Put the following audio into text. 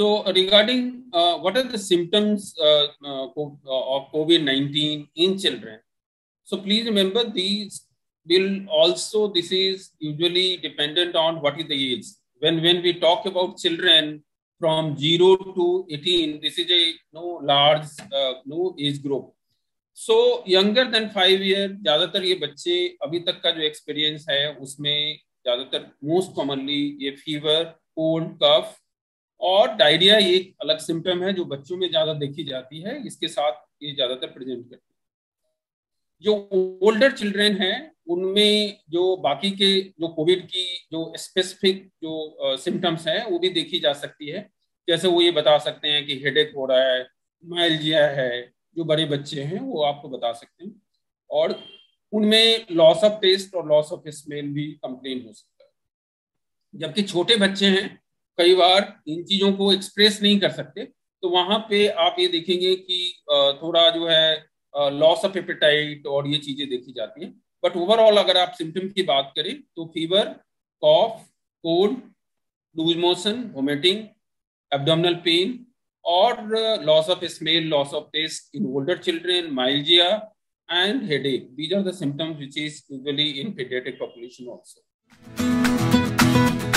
regarding what are the symptoms of COVID-19 in children? So please remember these this is usually dependent on what is the age. When we talk about children from 0 to 18, this is a large age group. So younger than 5 year, ज़्यादातर ये बच्चे अभी तक का जो experience है उसमें ज़्यादातर मोस्ट कॉमनली ये फीवर, कोल्ड, कफ और डायरिया एक अलग सिम्टम है जो बच्चों में ज़्यादा देखी जाती है, इसके साथ ये ज़्यादातर प्रेजेंट करती है। जो ओल्डर चिल्ड्रेन हैं उनमें जो बाकी के जो कोविड की जो स्पेसिफिक जो सिम्टम्स हैं वो भी देखी जा सकती है। जैसे वो ये बता सकते हैं कि हेडेक हो रहा है, माइल्जिया है, जो बड़े बच्चे हैं वो आपको बता सकते हैं, और उनमें लॉस ऑफ टेस्ट और लॉस ऑफ स्मेल भी कंप्लेन हो सकता है। जबकि छोटे बच्चे हैं कई बार इन चीजों को एक्सप्रेस नहीं कर सकते, तो वहां पे आप ये देखेंगे कि थोड़ा जो है लॉस ऑफ एपेटाइट और ये चीजें देखी जाती हैं। बट ओवरऑल अगर आप सिम्टम की बात करें तो fever, cough, cold, loose motion, vomiting, abdominal pain, or loss of smell, loss of taste in older children, myalgia, and headache. These are the symptoms which is usually in pediatric population also.